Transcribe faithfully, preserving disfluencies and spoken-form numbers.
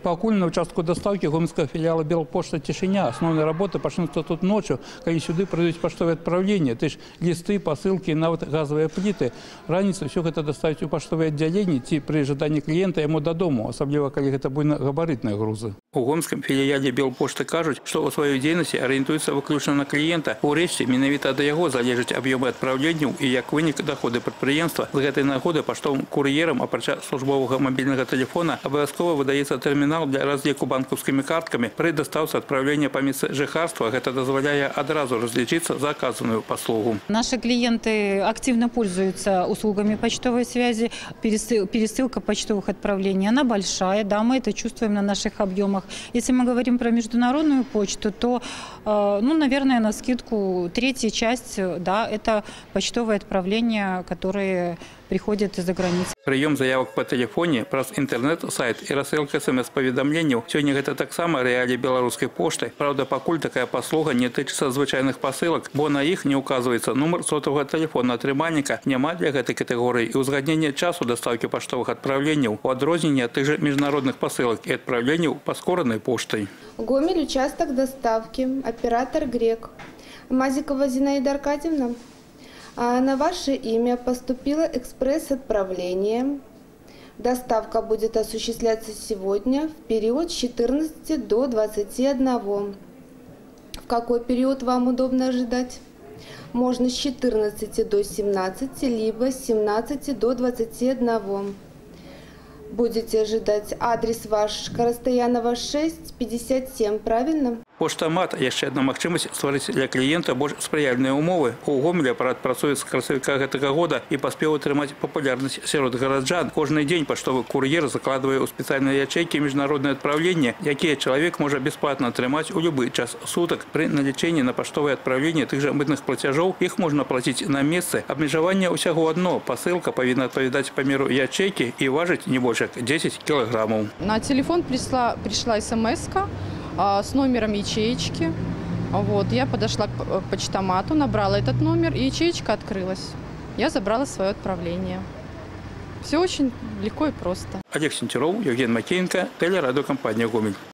Пакуль на участку доставки гомельского филиала Белпошта «Тишиня». Основная работа почнется тут ночью, когда сюда придут почтовые отправления. То есть листы, посылки, нават газовые плиты. Раніцей все это доставить у почтовое отделение, ти при ожидании клиента ему до дому, особенно когда это будут габаритные грузы. У гомельском филиале Белпошты кажут, что у своей деятельности ориентуется выключно на клиента. У речи менавіта до его залежать объемы отправлений и як вынік доходы предприятия. З этой нагоды поштовым курьерам, опрача службового мобильного телефона, обовязково выдается терминал для разліку банковскими картками при доставке отправления по месту жыхарства. Это дозволяет одразу различиться за оказанную послугу. Наши клиенты активно пользуются услугами почтовой связи. Пересылка почтовых отправлений, она большая, да, мы это чувствуем на наших объемах. Если мы говорим про международную почту, то, ну, наверное, на скидку третья часть, да, это почтовые отправления, которые приходят из-за границы. Прием заявок по телефоне, праз интернет-сайт и рассылка смс-поведомлений. Сегодня это так само реалии белорусской почты. Правда, покуль такая послуга не тычется звычайных посылок, бо на их не указывается номер сотового телефона атрымальніка. Няма для этой категории и узгоднения часу доставки почтовых отправлений у адрознения от тех же международных посылок и отправлений поскоренной почтой. Гомель, участок доставки, оператор Грек. Мазикова Зинаида Аркадьевна. На ваше имя поступило экспресс-отправление. Доставка будет осуществляться сегодня в период с четырнадцати до двадцати одного. В какой период вам удобно ожидать? Можно с четырнадцати до семнадцати, либо с семнадцати до двадцати одного. Будете ожидать адрес ваш Коростаянова шесть, пятьдесят семь, правильно? Поштамат – еще одна магчымасць стварыць для клиента больш спрыяльныя умовы. У Гомеля аппарат працуе з красавіка гэтага года і паспеў атрымаць папулярнасць сярод гараджан. Кожны дзень паштовы кур'ер закладывае ў спецыяльныя ячейкі міжнародныя адпраўленні, якія чалавек можа бясплатна атрымаць у любы час сутак. Пры налічэнні на паштовае адпраўленне тых жа мытных плацяжоў іх можна плаціць на месцы. Абмежаванне ўсяго адно. Пасылка павінна адпавядаць памеру ячейкі і важыць не больш як десять килограммов. На телефон пришла, пришла смс-ка с номером ячеечки. Вот, я подошла к почтомату, набрала этот номер, и ячеечка открылась. Я забрала свое отправление. Все очень легко и просто. Олег Сентеров, Евгений Макеенко, телерадиокомпания «Гомель».